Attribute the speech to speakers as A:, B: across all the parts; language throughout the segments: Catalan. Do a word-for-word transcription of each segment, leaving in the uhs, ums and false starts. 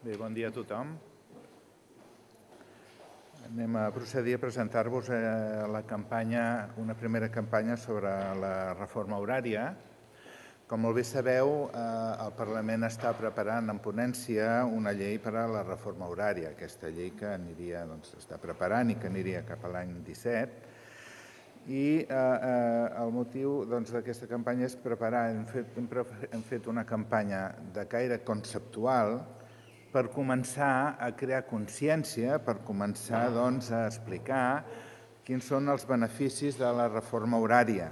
A: Bé, bon dia a tothom. Anem a procedir a presentar-vos la campanya, una primera campanya sobre la reforma horària. Com molt bé sabeu, el Parlament està preparant en ponència una llei per a la reforma horària, aquesta llei que aniria, doncs, està preparant i que aniria cap a l'any disset. I el motiu d'aquesta campanya és preparar, hem fet, hem fet una campanya de caire conceptual per començar a crear consciència, per començar doncs, a explicar quins són els beneficis de la reforma horària.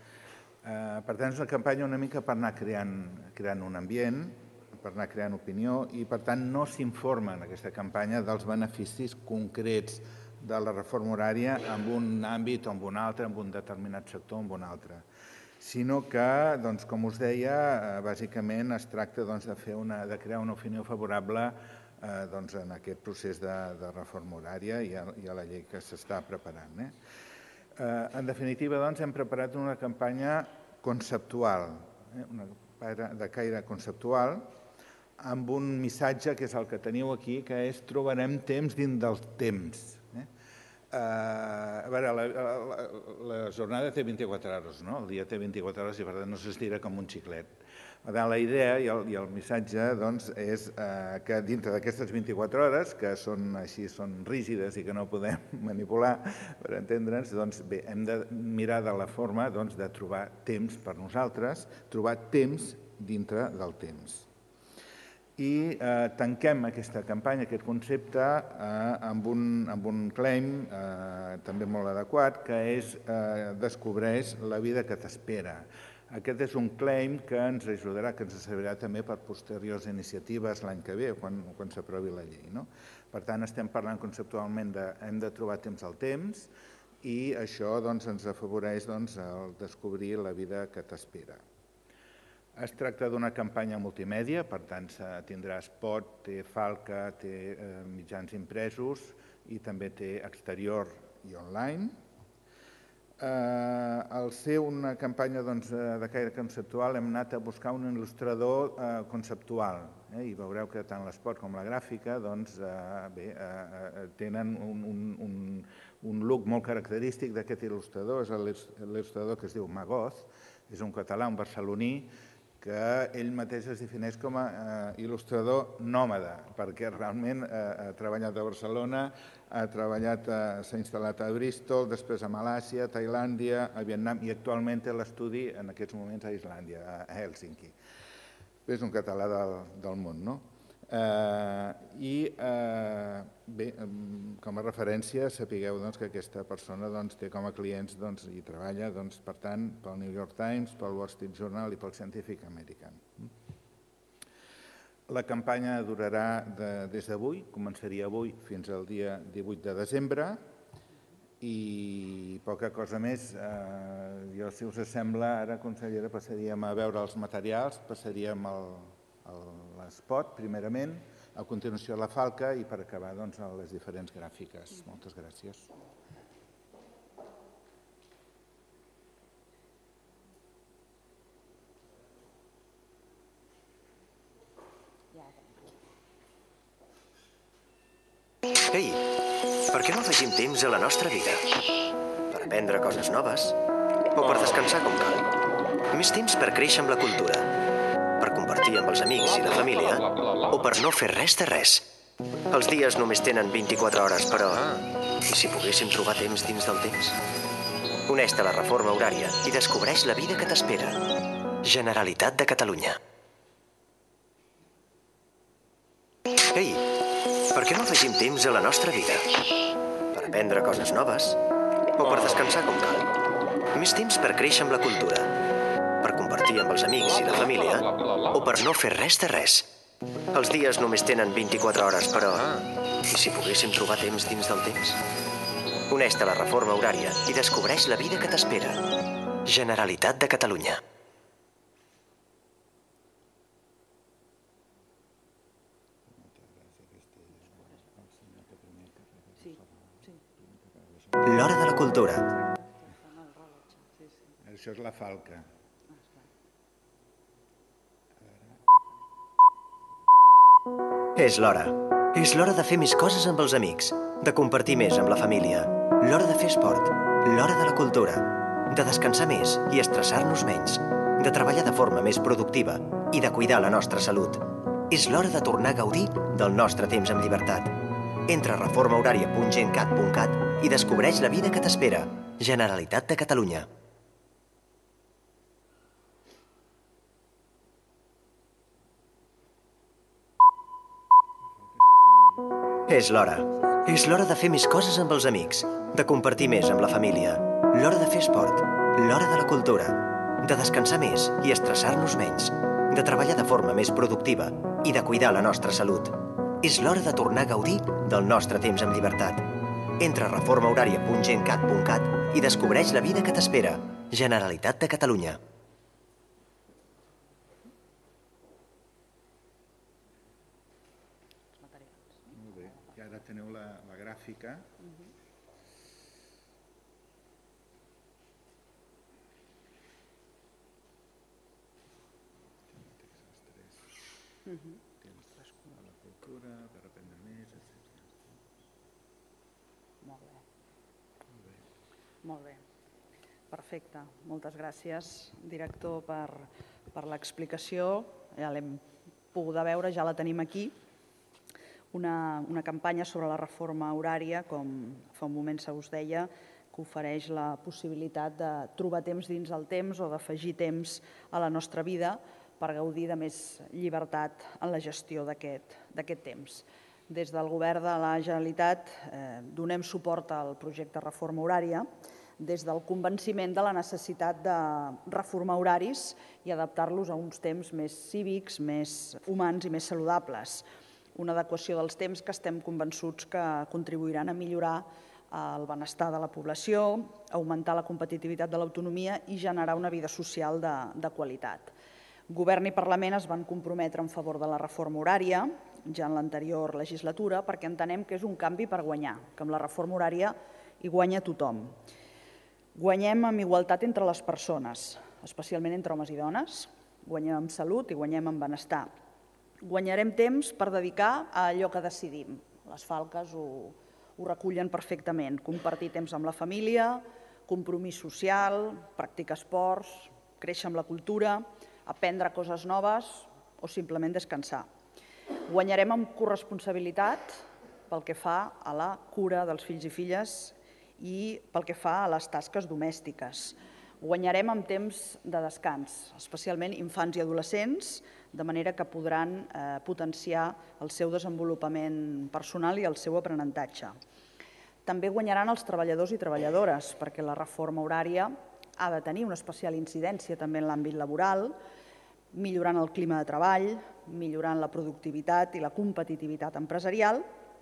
A: Per tant, és una campanya una mica per anar creant, creant un ambient, per anar creant opinió i, per tant, no s'informa en aquesta campanya dels beneficis concrets de la reforma horària en un àmbit o en un altre, en un determinat sector o en un altre, sinó que, doncs, com us deia, bàsicament es tracta doncs, de, fer una, de crear una opinió favorable eh, doncs, en aquest procés de, de reforma horària i a, i a la llei que s'està preparant. Eh? Eh, en definitiva, doncs, hem preparat una campanya conceptual, eh? una de caire conceptual, amb un missatge que és el que teniu aquí, que és trobarem temps dins del temps. Eh? Uh, a veure, la, la, la jornada té vint-i-quatre hores, no? El dia té vint-i-quatre hores i per tant no s'estira com un xiclet. Per tant, la idea i el, i el missatge doncs, és uh, que dintre d'aquestes vint-i-quatre hores, que són així, són rígides i que no podem manipular per entendre'ns, doncs bé, hem de mirar de la forma doncs, de trobar temps per nosaltres, trobar temps dintre del temps. I eh, tanquem aquesta campanya, aquest concepte, eh, amb, un, amb un claim eh, també molt adequat, que és eh, descobreix la vida que t'espera. Aquest és un claim que ens ajudarà, que ens servirà també per posteriors iniciatives l'any que ve, quan, quan s'aprovi la llei. No? Per tant, estem parlant conceptualment de hem de trobar temps al temps i això doncs, ens afavoreix doncs, el descobrir la vida que t'espera. Es tracta d'una campanya multimèdia, per tant, tindrà spot, té falca, té eh, mitjans impresos i també té exterior i online. Eh, al ser una campanya doncs, de caire conceptual hem anat a buscar un il·lustrador eh, conceptual eh, i veureu que tant l'espot com la gràfica doncs, eh, bé, eh, tenen un, un, un, un look molt característic d'aquest il·lustrador, és l'il·lustrador que es diu Magoz, és un català, un barceloní, que ell mateix es defineix com a eh, il·lustrador nòmada, perquè realment eh, ha treballat a Barcelona, ha treballat, eh, s'ha instal·lat a Bristol, després a Malàisia, a Tailàndia, a Vietnam, i actualment té l'estudi en aquests moments a Islàndia, a Hèlsinki. És un català del, del món, no? Eh, I eh, bé, com a referència sapigueu doncs, que aquesta persona doncs, té com a clients doncs, i treballa doncs, per tant pel New York Times, pel Wall Street Journal i pel Scientific American. La campanya durarà de, des d'avui, començaria avui fins al dia divuit de desembre i poca cosa més. Eh, jo, si us sembla, ara, consellera, passaríem a veure els materials, passaríem el l'espot, primerament, a continuació la falca i per acabar doncs, les diferents gràfiques. Moltes gràcies.
B: Ei, per què no afegim temps a la nostra vida? Per aprendre coses noves o per descansar com cal? Més temps per créixer amb la cultura, per compartir amb els amics i la família o per no fer res de res. Els dies només tenen vint-i-quatre hores, però i si poguéssim trobar temps dins del temps? Uneix-te a la reforma horària i descobreix la vida que t'espera. Generalitat de Catalunya. Ei, per què no afegim temps a la nostra vida? Per aprendre coses noves o per descansar com cal? Més temps per créixer amb la cultura, per compartir amb els amics i la família o per no fer res de res. Els dies només tenen vint-i-quatre hores, però i si poguéssim trobar temps dins del temps? Uneix-te a la reforma horària i descobreix la vida que t'espera. Generalitat de Catalunya. L'hora de la cultura.
A: Això és la falca.
B: És l'hora. És l'hora de fer més coses amb els amics, de compartir més amb la família, l'hora de fer esport, l'hora de la cultura, de descansar més i estressar-nos menys, de treballar de forma més productiva i de cuidar la nostra salut. És l'hora de tornar a gaudir del nostre temps amb llibertat. Entra a reforma horària punt gencat punt cat i descobreix la vida que t'espera. Generalitat de Catalunya. És l'hora. És l'hora de fer més coses amb els amics, de compartir més amb la família, l'hora de fer esport, l'hora de la cultura, de descansar més i estressar-nos menys, de treballar de forma més productiva i de cuidar la nostra salut. És l'hora de tornar a gaudir del nostre temps amb llibertat. Entra a reforma horària punt gencat punt cat i descobreix la vida que t'espera. Generalitat de Catalunya.
A: Molt bé. I ara teniu la, la gràfica. A la cultura, per aprendre més, etcètera.
C: Molt bé. Molt bé. Perfecte. Moltes gràcies, director, per, per l'explicació. Ja l'hem pogut veure, ja la tenim aquí. Una, una campanya sobre la reforma horària, com fa un moment se us deia, que ofereix la possibilitat de trobar temps dins el temps o d'afegir temps a la nostra vida per gaudir de més llibertat en la gestió d'aquest temps. Des del Govern de la Generalitat donem suport al projecte Reforma Horària des del convenciment de la necessitat de reformar horaris i adaptar-los a uns temps més cívics, més humans i més saludables. Una adequació dels temps que estem convençuts que contribuiran a millorar el benestar de la població, augmentar la competitivitat de l'autonomia i generar una vida social de, de qualitat. Govern i Parlament es van comprometre en favor de la reforma horària ja en l'anterior legislatura perquè entenem que és un canvi per guanyar, que amb la reforma horària hi guanya tothom. Guanyem amb igualtat entre les persones, especialment entre homes i dones, guanyem en salut i guanyem en benestar. Guanyarem temps per dedicar a allò que decidim. Les falques ho, ho recullen perfectament. Compartir temps amb la família, compromís social, practicar esports, créixer amb la cultura, aprendre coses noves o simplement descansar. Guanyarem amb corresponsabilitat pel que fa a la cura dels fills i filles i pel que fa a les tasques domèstiques. Guanyarem amb temps de descans, especialment infants i adolescents, de manera que podran potenciar el seu desenvolupament personal i el seu aprenentatge. També guanyaran els treballadors i treballadores, perquè la reforma horària ha de tenir una especial incidència també en l'àmbit laboral, millorant el clima de treball, millorant la productivitat i la competitivitat empresarial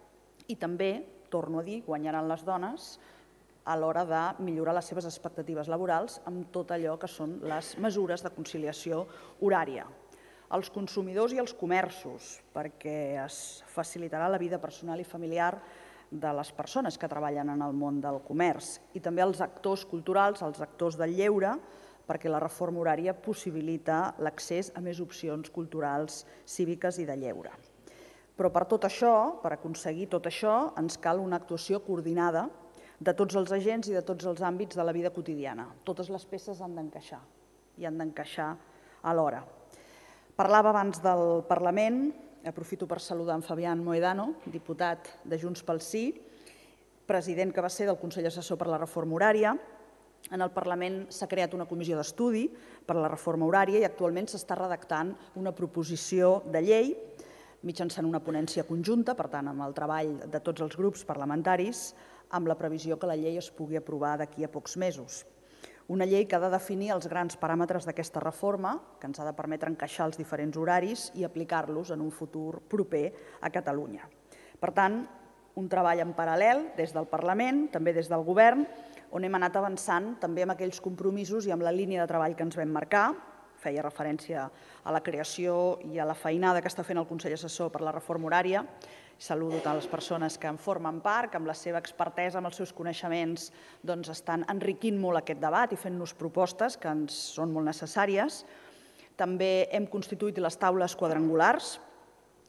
C: i també, torno a dir, guanyaran les dones a l'hora de millorar les seves expectatives laborals amb tot allò que són les mesures de conciliació horària. Els consumidors i els comerços, perquè es facilitarà la vida personal i familiar de les persones que treballen en el món del comerç i també els actors culturals, els actors del lleure, perquè la reforma horària possibilita l'accés a més opcions culturals, cíviques i de lleure. Però per tot això, per aconseguir tot això, ens cal una actuació coordinada de tots els agents i de tots els àmbits de la vida quotidiana. Totes les peces han d'encaixar i han d'encaixar alhora. Parlava abans del Parlament, aprofito per saludar en Fabián Mohedano, diputat de Junts pel Sí, president que va ser del Consell Assessor per la Reforma Horària. En el Parlament s'ha creat una comissió d'estudi per a la reforma horària i actualment s'està redactant una proposició de llei mitjançant una ponència conjunta, per tant, amb el treball de tots els grups parlamentaris, amb la previsió que la llei es pugui aprovar d'aquí a pocs mesos. Una llei que ha de definir els grans paràmetres d'aquesta reforma, que ens ha de permetre encaixar els diferents horaris i aplicar-los en un futur proper a Catalunya. Per tant, un treball en paral·lel des del Parlament, també des del Govern, on hem anat avançant també amb aquells compromisos i amb la línia de treball que ens vam marcar. Feia referència a la creació i a la feinada que està fent el Consell Assessor per la Reforma Horària. Saludo totes les persones que en formen part, que amb la seva expertesa, amb els seus coneixements, estan enriquint molt aquest debat i fent-nos propostes que ens són molt necessàries. També hem constituït les taules quadrangulars,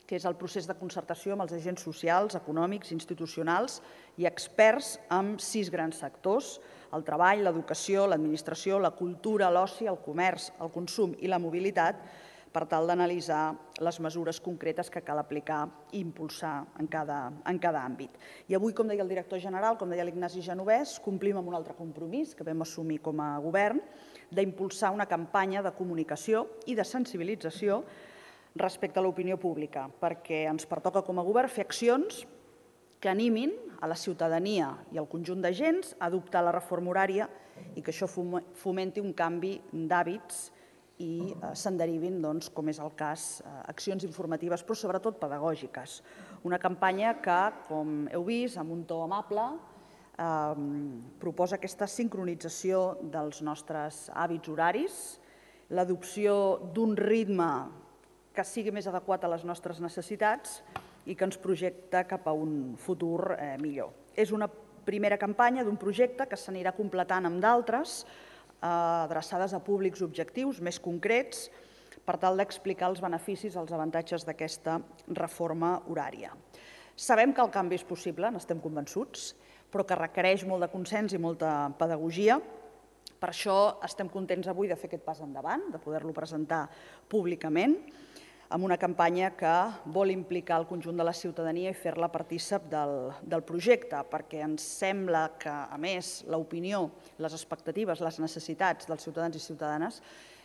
C: que és el procés de concertació amb els agents socials, econòmics, institucionals i experts amb sis grans sectors: el treball, l'educació, l'administració, la cultura, l'oci, el comerç, el consum i la mobilitat, per tal d'analitzar les mesures concretes que cal aplicar i impulsar en cada, en cada àmbit. I avui, com deia el director general, com deia l'Ignasi Genovès, complim amb un altre compromís que vam assumir com a govern, d'impulsar una campanya de comunicació i de sensibilització respecte a l'opinió pública, perquè ens pertoca com a govern fer accions que animin a la ciutadania i al conjunt d'agents a adoptar la reforma horària i que això fomenti un canvi d'hàbits i se'n derivin, com és el cas, accions informatives, però sobretot pedagògiques. Una campanya que, com heu vist, amb un to amable, proposa aquesta sincronització dels nostres hàbits horaris, l'adopció d'un ritme que sigui més adequat a les nostres necessitats i que ens projecta cap a un futur millor. És una primera campanya d'un projecte que s'anirà completant amb d'altres, adreçades a públics objectius més concrets, per tal d'explicar els beneficis, els avantatges d'aquesta reforma horària. Sabem que el canvi és possible, n'estem convençuts, però que requereix molt de consens i molta pedagogia. Per això estem contents avui de fer aquest pas endavant, de poder-lo presentar públicament, amb una campanya que vol implicar el conjunt de la ciutadania i fer-la partícip del projecte, perquè ens sembla que, a més, l'opinió, les expectatives, les necessitats dels ciutadans i ciutadanes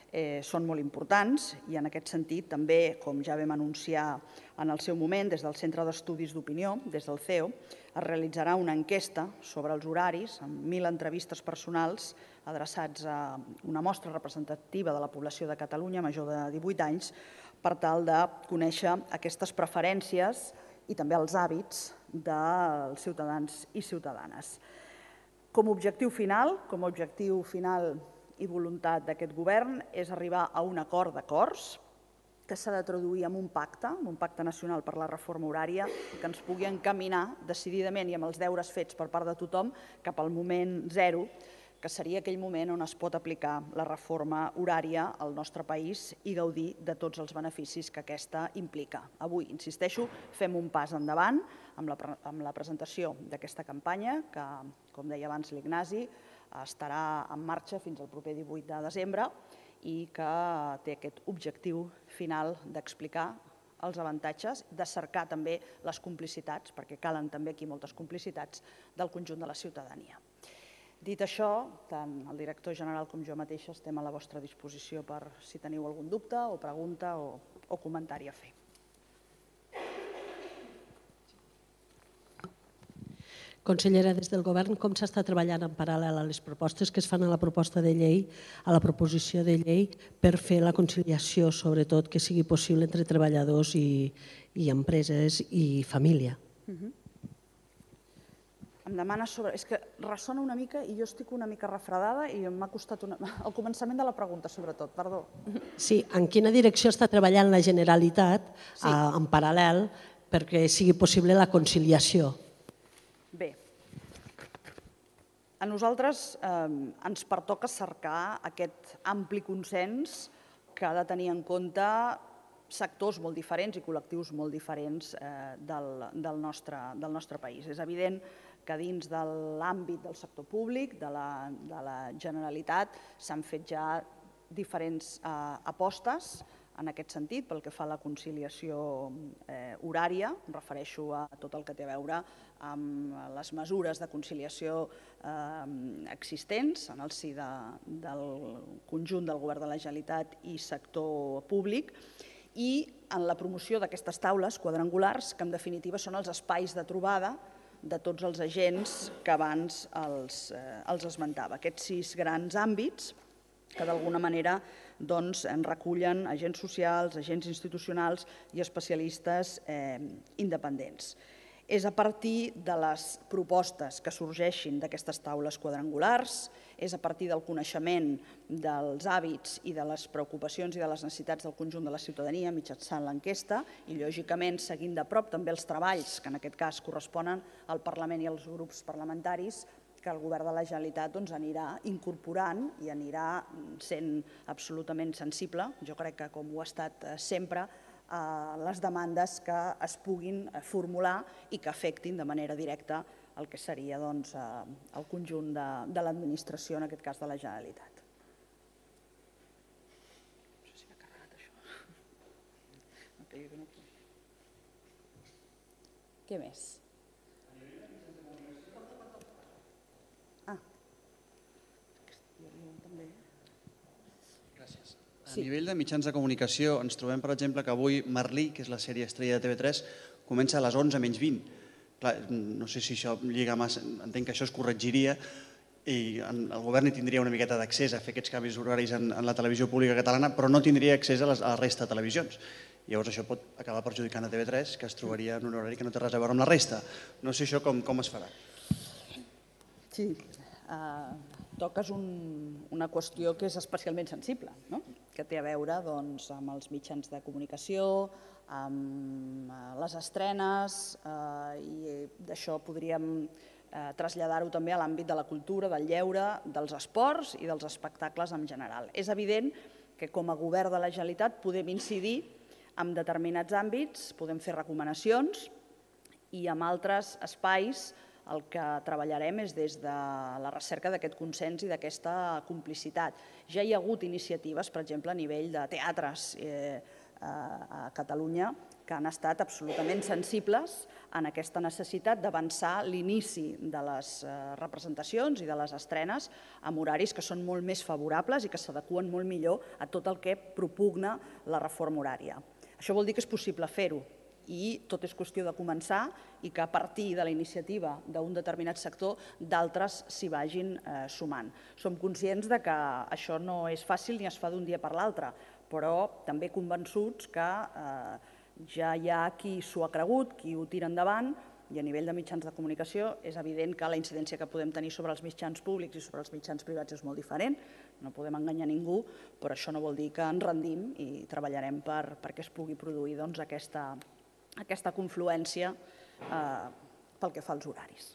C: són molt importants i, en aquest sentit, també, com ja vam anunciar en el seu moment, des del Centre d'Estudis d'Opinió, des del C E O, es realitzarà una enquesta sobre els horaris amb mil entrevistes personals adreçats a una mostra representativa de la població de Catalunya major de divuit anys, per tal de conèixer aquestes preferències i també els hàbits dels ciutadans i ciutadanes. Com a objectiu final, com a objectiu final i voluntat d'aquest govern, és arribar a un acord d'acords que s'ha de traduir en un pacte, en un pacte nacional per la reforma horària, que ens pugui encaminar decididament i amb els deures fets per part de tothom cap al moment zero, que seria aquell moment on es pot aplicar la reforma horària al nostre país i gaudir de tots els beneficis que aquesta implica. Avui, insisteixo, fem un pas endavant amb la presentació d'aquesta campanya que, com deia abans l'Ignasi, estarà en marxa fins al proper divuit de desembre i que té aquest objectiu final d'explicar els avantatges, de cercar també les complicitats, perquè calen també aquí moltes complicitats, del conjunt de la ciutadania. Dit això, tant el director general com jo mateixa estem a la vostra disposició per si teniu algun dubte o pregunta o comentari a fer.
D: Consellera, des del govern, com s'està treballant en paral·lel a les propostes que es fan a la proposta de llei, a la proposició de llei, per fer la conciliació, sobretot, que sigui possible entre treballadors i empreses i família?
C: Em demana sobre... És que ressona una mica i jo estic una mica refredada i m'ha costat el començament de la pregunta, sobretot, perdó.
D: Sí, en quina direcció està treballant la Generalitat en paral·lel perquè sigui possible la conciliació?
C: Bé, a nosaltres ens pertoca cercar aquest ampli consens que ha de tenir en compte sectors molt diferents i col·lectius molt diferents del nostre país. És evident que dins de l'àmbit del sector públic, de la Generalitat, s'han fet ja diferents apostes en aquest sentit pel que fa a la conciliació horària. Em refereixo a tot el que té a veure amb les mesures de conciliació existents en el si del conjunt del Govern de la Generalitat i sector públic, i en la promoció d'aquestes taules quadrangulars, que en definitiva són els espais de trobada de tots els agents que abans els esmentava. Aquests sis grans àmbits que d'alguna manera en recullen agents socials, agents institucionals i especialistes independents. És a partir de les propostes que sorgeixin d'aquestes taules quadrangulars, és a partir del coneixement dels hàbits i de les preocupacions i de les necessitats del conjunt de la ciutadania mitjançant l'enquesta i, lògicament, seguint de prop també els treballs que en aquest cas corresponen al Parlament i als grups parlamentaris, que el Govern de la Generalitat anirà incorporant i anirà sent absolutament sensible, jo crec que com ho ha estat sempre, les demandes que es puguin formular i que afectin de manera directa el que seria el conjunt de l'administració, en aquest cas de la Generalitat. No sé si m'ha carregat això. Què més? Ah.
E: Gràcies. A nivell de mitjans de comunicació ens trobem, per exemple, que avui Merlí, que és la sèrie estrella de T V tres, comença a les onze menys vint. No sé si això lliga massa, entenc que això es corregiria i el govern hi tindria una miqueta d'accés a fer aquests canvis horaris en la televisió pública catalana, però no tindria accés a la resta de televisions. Llavors això pot acabar perjudicant a T V tres, que es trobaria en un horari que no té res a veure amb la resta. No sé això com es farà.
C: Sí, toques una qüestió que és especialment sensible, que té a veure amb els mitjans de comunicació, amb les estrenes, i d'això podríem traslladar-ho també a l'àmbit de la cultura, del lleure, dels esports i dels espectacles en general. És evident que com a govern de la Generalitat podem incidir en determinats àmbits, podem fer recomanacions i en altres espais el que treballarem és des de la recerca d'aquest consens i d'aquesta complicitat. Ja hi ha hagut iniciatives, per exemple, a nivell de teatres a Catalunya, que han estat absolutament sensibles en aquesta necessitat d'avançar l'inici de les representacions i de les estrenes amb horaris que són molt més favorables i que s'adeqüen molt millor a tot el que propugna la reforma horària. Això vol dir que és possible fer-ho i tot és qüestió de començar i que a partir de la iniciativa d'un determinat sector d'altres s'hi vagin sumant. Som conscients que això no és fàcil ni es fa d'un dia per l'altre, però també convençuts que ja hi ha qui s'ho ha cregut, qui ho tira endavant, i a nivell de mitjans de comunicació és evident que la incidència que podem tenir sobre els mitjans públics i sobre els mitjans privats és molt diferent, no podem enganyar ningú, però això no vol dir que ens rendim i treballarem perquè es pugui produir aquesta confluència pel que fa als horaris.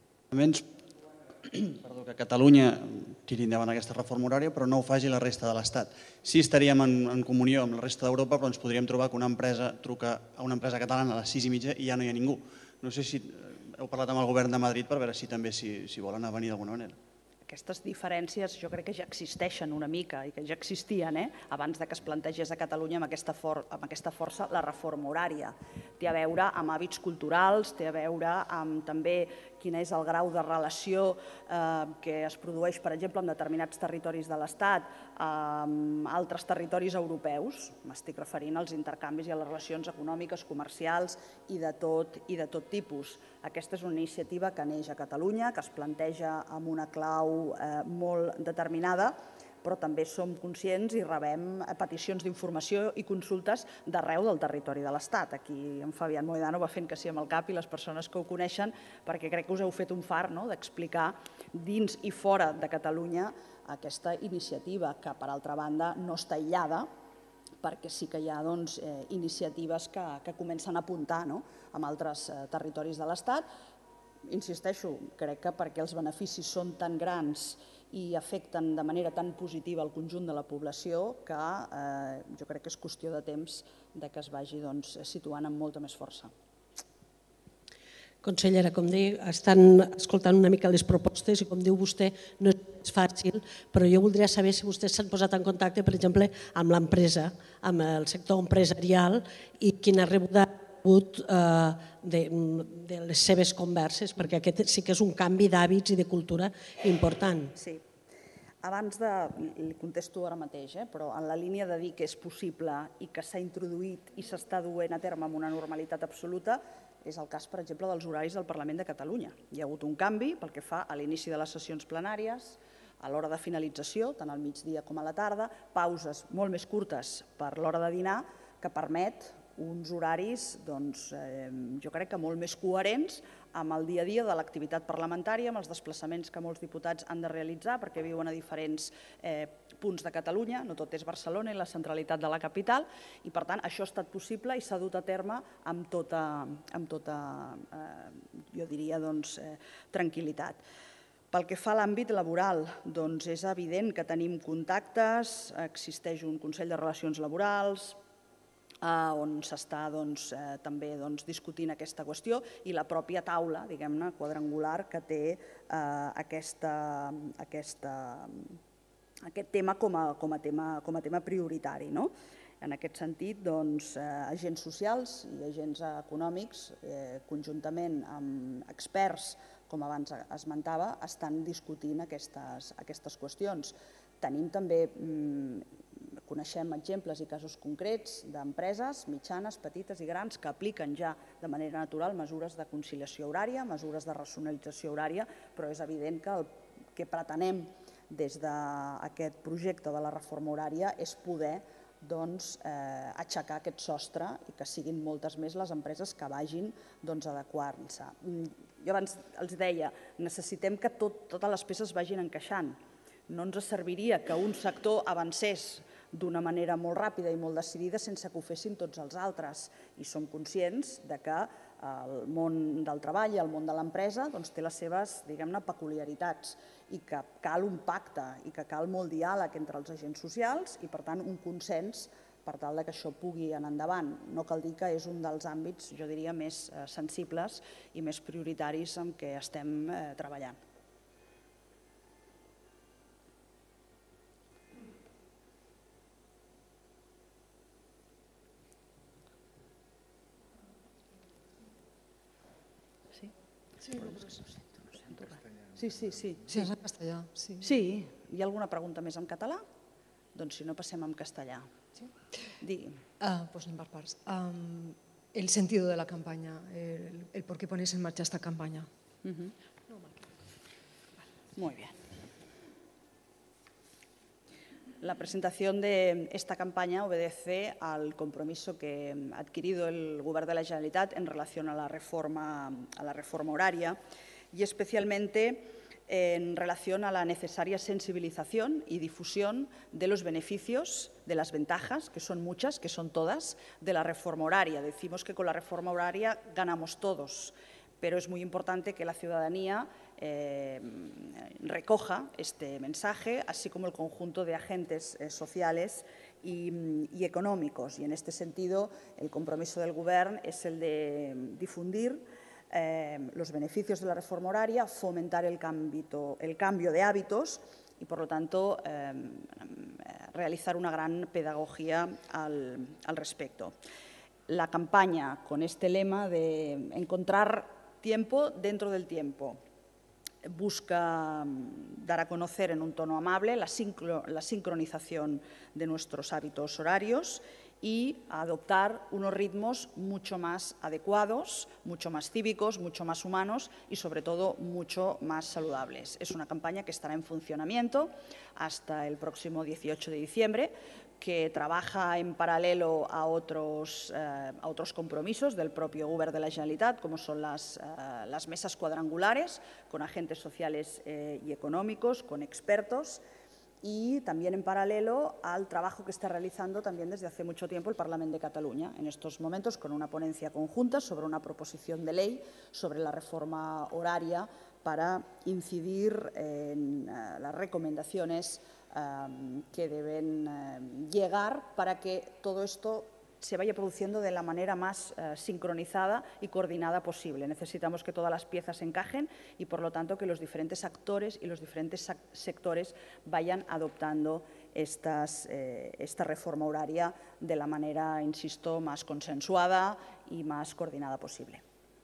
E: Perdó, que Catalunya tiri endavant aquesta reforma horària, però no ho faci la resta de l'Estat. Sí estaríem en comunió amb la resta d'Europa, però ens podríem trobar que una empresa truca a una empresa catalana a les sis i mitja i ja no hi ha ningú. No sé si heu parlat amb el govern de Madrid per veure si també s'hi volen avenir d'alguna manera.
C: Aquestes diferències jo crec que ja existeixen una mica i que ja existien abans que es plantegés a Catalunya amb aquesta força la reforma horària. Té a veure amb hàbits culturals, té a veure amb també quin és el grau de relació que es produeix, per exemple, en determinats territoris de l'Estat amb altres territoris europeus. M'estic referint als intercanvis i a les relacions econòmiques, comercials i de tot tipus. Aquesta és una iniciativa que neix a Catalunya, que es planteja amb una clau molt determinada, però també som conscients i rebem peticions d'informació i consultes d'arreu del territori de l'Estat. Aquí en Fabián Mohedano va fent que sí amb el cap i les persones que ho coneixen, perquè crec que us heu fet un far d'explicar dins i fora de Catalunya aquesta iniciativa, que per altra banda no està aïllada, perquè sí que hi ha iniciatives que comencen a apuntar en altres territoris de l'Estat. Insisteixo, crec que perquè els beneficis són tan grans i afecten de manera tan positiva el conjunt de la població que jo crec que és qüestió de temps que es vagi situant amb molta més força.
D: Consellera, com dic, estan escoltant una mica les propostes i com diu vostè no és fàcil, però jo voldria saber si vostès s'han posat en contacte, per exemple, amb l'empresa, amb el sector empresarial i quina rebuda de les seves converses, perquè aquest sí que és un canvi d'hàbits i de cultura important.
C: Sí. Abans de... li contesto ara mateix, però en la línia de dir que és possible i que s'ha introduït i s'està duent a terme amb una normalitat absoluta, és el cas, per exemple, dels horaris del Parlament de Catalunya. Hi ha hagut un canvi pel que fa a l'inici de les sessions plenàries, a l'hora de finalització, tant al migdia com a la tarda, pauses molt més curtes per l'hora de dinar, que permet uns horaris, jo crec que molt més coherents amb el dia a dia de l'activitat parlamentària, amb els desplaçaments que molts diputats han de realitzar perquè viuen a diferents punts de Catalunya, no tot és Barcelona i la centralitat de la capital, i per tant això ha estat possible i s'ha dut a terme amb tota, jo diria, tranquil·litat. Pel que fa a l'àmbit laboral, doncs és evident que tenim contactes, existeix un Consell de Relacions Laborals, on s'està també discutint aquesta qüestió, i la pròpia taula, diguem-ne, quadrangular que té aquest tema com a tema prioritari. En aquest sentit, agents socials i agents econòmics, conjuntament amb experts, com abans esmentava, estan discutint aquestes qüestions. Tenim també, coneixem exemples i casos concrets d'empreses mitjanes, petites i grans que apliquen ja de manera natural mesures de conciliació horària, mesures de racionalització horària, però és evident que el que pretenem des d'aquest projecte de la reforma horària és poder aixecar aquest sostre i que siguin moltes més les empreses que vagin adequant-se. Jo abans els deia, necessitem que totes les peces vagin encaixant. No ens serviria que un sector avancés d'una manera molt ràpida i molt decidida sense que ho fessin tots els altres. I som conscients que el món del treball i el món de l'empresa té les seves, diguem-ne, peculiaritats i que cal un pacte i que cal molt diàleg entre els agents socials i, per tant, un consens per tal que això pugui anar endavant. No cal dir que és un dels àmbits, jo diria, més sensibles i més prioritaris en què estem treballant. Sí, sí, sí.
F: Sí, és en castellà.
C: Sí, hi ha alguna pregunta més en català? Doncs si no, passem en castellà. Digui.
F: Pues anem per parts. El sentido de la campaña, el por qué ponéis en marcha esta campaña.
C: Muy bien. La presentación de esta campaña obedece al compromiso que ha adquirido el Govern de la Generalitat en relación a la reforma, a la reforma horaria y especialmente en relación a la necesaria sensibilización y difusión de los beneficios, de las ventajas, que son muchas, que son todas, de la reforma horaria. Decimos que con la reforma horaria ganamos todos, pero es muy importante que la ciudadanía eh, recoja este mensaje, así como el conjunto de agentes eh, sociales y, y económicos. Y en este sentido, el compromiso del Govern es el de difundir eh, los beneficios de la reforma horaria, fomentar el cambio, el cambio de hábitos y, por lo tanto, eh, realizar una gran pedagogía al, al respecto. La campaña con este lema de encontrar tiempo dentro del tiempo busca dar a conocer en un tono amable la, sincro, la sincronización de nuestros hábitos horarios y adoptar unos ritmos mucho más adecuados, mucho más cívicos, mucho más humanos y, sobre todo, mucho más saludables. Es una campaña que estará en funcionamiento hasta el próximo dieciocho de diciembre, que trabaja en paralelo a otros, eh, a otros compromisos del propio Govern de la Generalitat, como son las, eh, las mesas cuadrangulares con agentes sociales eh, y económicos, con expertos, y también en paralelo al trabajo que está realizando también desde hace mucho tiempo el Parlament de Cataluña, en estos momentos con una ponencia conjunta sobre una proposición de ley sobre la reforma horaria para incidir en uh, las recomendaciones uh, que deben uh, llegar para que todo esto se vaya produciendo de la manera más uh, sincronizada y coordinada posible. Necesitamos que todas las piezas encajen y, por lo tanto, que los diferentes actores y los diferentes sectores vayan adoptando estas, eh, esta reforma horaria de la manera, insisto, más consensuada y más coordinada posible.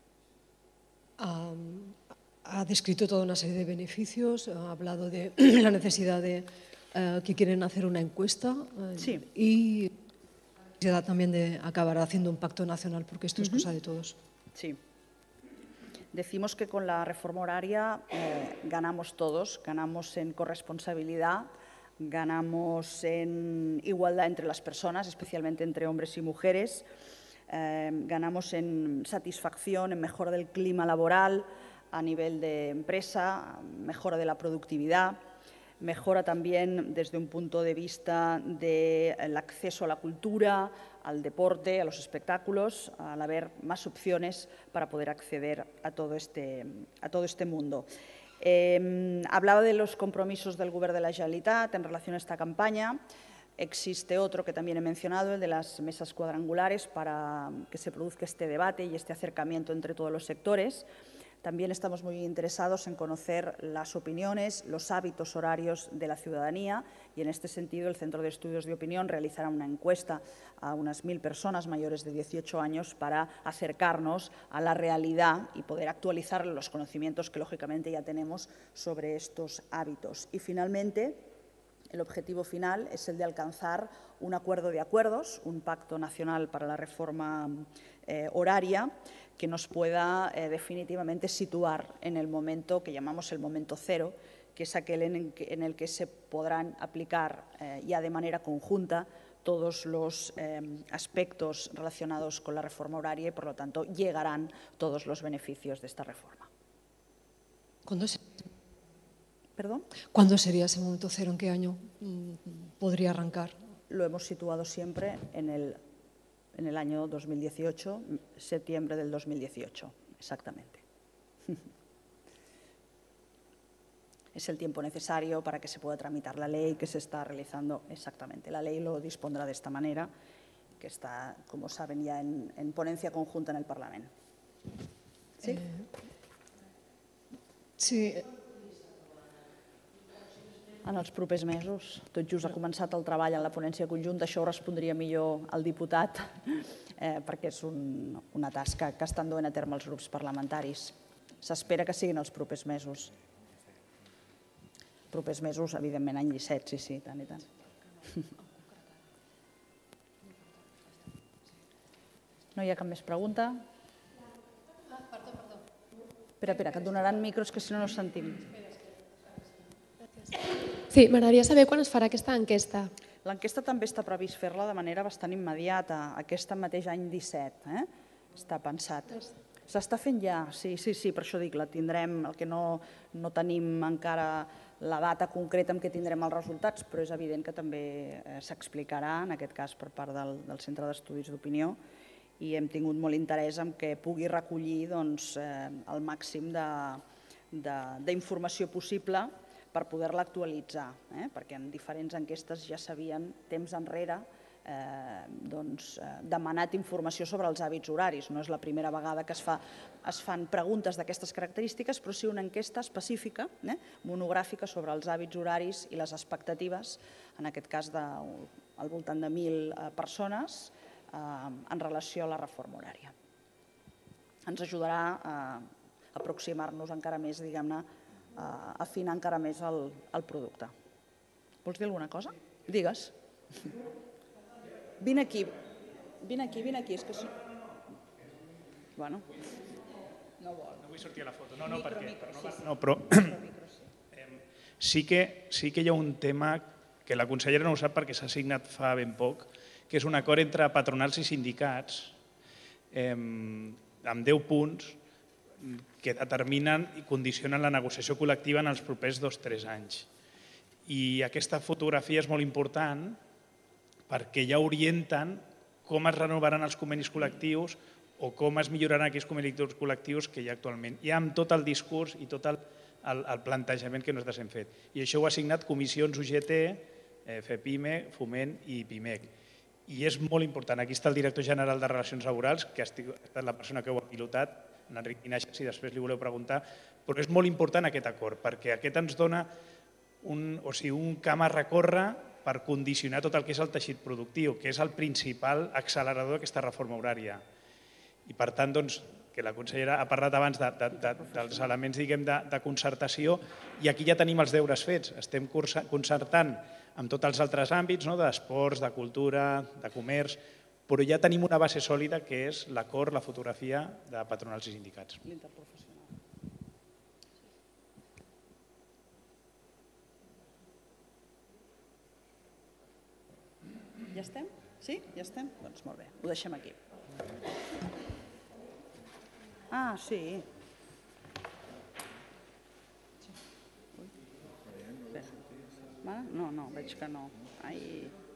F: Um, ha descrito toda una serie de beneficios, ha hablado de la necesidad de uh, que quieren hacer una encuesta uh,
C: sí.
F: y la necesidad también de acabar haciendo un pacto nacional, porque esto es uh-huh. cosa de todos.
C: Sí. Decimos que con la reforma horaria eh, ganamos todos, ganamos en corresponsabilidad, ganamos en igualdad entre las personas, especialmente entre hombres y mujeres, eh, ganamos en satisfacción, en mejora del clima laboral a nivel de empresa, mejora de la productividad, mejora también desde un punto de vista del acceso a la cultura, al deporte, a los espectáculos, al haber más opciones para poder acceder a todo este, a todo este mundo. Eh, hablaba de los compromisos del Govern de la Generalitat en relación a esta campaña. Existe otro que también he mencionado, el de las mesas cuadrangulares, para que se produzca este debate y este acercamiento entre todos los sectores. También estamos muy interesados en conocer las opiniones, los hábitos horarios de la ciudadanía y, en este sentido, el Centro de Estudios de Opinión realizará una encuesta a unas mil personas mayores de dieciocho años para acercarnos a la realidad y poder actualizar los conocimientos que, lógicamente, ya tenemos sobre estos hábitos. Y, finalmente, el objetivo final es el de alcanzar un acuerdo de acuerdos, un pacto nacional para la reforma eh, horaria, que nos pueda eh, definitivamente situar en el momento que llamamos el momento cero, que es aquel en el que, en el que se podrán aplicar eh, ya de manera conjunta todos los eh, aspectos relacionados con la reforma horaria y, por lo tanto, llegarán todos los beneficios de esta reforma.
F: ¿Cuándo, se...
C: ¿Perdón?
F: ¿Cuándo sería ese momento cero? ¿En qué año podría arrancar?
C: Lo hemos situado siempre en el en el año dos mil dieciocho, septiembre del dos mil dieciocho, exactamente. Es el tiempo necesario para que se pueda tramitar la ley que se está realizando exactamente. La ley lo dispondrá de esta manera, que está, como saben, ya en, en ponencia conjunta en el Parlament. Sí?
F: Eh, sí.
C: En els propers mesos. Tot just ha començat el treball en la ponència conjunta, això ho respondria millor al diputat, eh, perquè és un, una tasca que estan duent a terme els grups parlamentaris. S'espera que siguin els propers mesos. Propers mesos, evidentment, any disset, sí, sí, tant i tant. No hi ha cap més pregunta?
G: Perdó, perdó.
C: Espera, espera, que et donaran micros, que si no no sentim.
G: Sí, m'agradaria saber quan es farà aquesta enquesta.
C: L'enquesta també està previst fer-la de manera bastant immediata, aquest mateix any disset, eh? Està pensat. S'està fent ja, sí, sí, sí, per això dic, la tindrem, el que no, no tenim encara la data concreta en què tindrem els resultats, però és evident que també s'explicarà, en aquest cas per part del, del Centre d'Estudis d'Opinió, i hem tingut molt interès en que pugui recollir doncs, eh, el màxim d'informació possible per poder-la actualitzar, eh? perquè en diferents enquestes ja s'havien temps enrere eh, doncs, eh, demanat informació sobre els hàbits horaris. No és la primera vegada que es, fa, es fan preguntes d'aquestes característiques, però sí una enquesta específica, eh, monogràfica, sobre els hàbits horaris i les expectatives, en aquest cas de, al voltant de mil eh, persones, eh, en relació a la reforma horària. Ens ajudarà a aproximar-nos encara més, diguem-ne, a afinar encara més el, el producte. Vols dir alguna cosa? Digues. Vine aquí. Vine aquí, vine aquí. És que... Bueno. No vol.
H: No vull sortir a la foto. No, no,
C: Micro,
H: perquè...
C: micro,
H: no,
C: sí, sí.
H: no, però... Sí que, sí que hi ha un tema que la consellera no ho sap perquè s'ha signat fa ben poc, que és un acord entre patronals i sindicats eh, amb deu punts que determinen i condicionen la negociació col·lectiva en els propers dos o tres anys. I aquesta fotografia és molt important perquè ja orienten com es renovaran els convenis col·lectius o com es milloraran aquells convenis col·lectius que hi ha actualment. Ja amb tot el discurs i tot el, el, el plantejament que nosaltres hem fet. I això ho ha signat comissions U G T, eh, FEPIME, Foment i PIMEC. I és molt important. Aquí està el director general de Relacions Laborals, que ha estat la persona que ho ha pilotat, l'Enric Inaixas, si després li voleu preguntar, però és molt important aquest acord, perquè aquest ens dona un, o sigui, un camp a recórrer per condicionar tot el que és el teixit productiu, que és el principal accelerador d'aquesta reforma horària. I per tant, doncs, que la consellera ha parlat abans de, de, de, dels elements, diguem, de, de concertació, i aquí ja tenim els deures fets. Estem concertant amb tots els altres àmbits, no? D'esports, de cultura, de comerç, però ja tenim una base sòlida que és l'acord, la fotografia de patronals i sindicats.
C: L'interprofessional. Ja estem? Sí? Ja estem? Doncs molt bé, ho deixem aquí. Ah, sí. No, no, veig que no. Ai...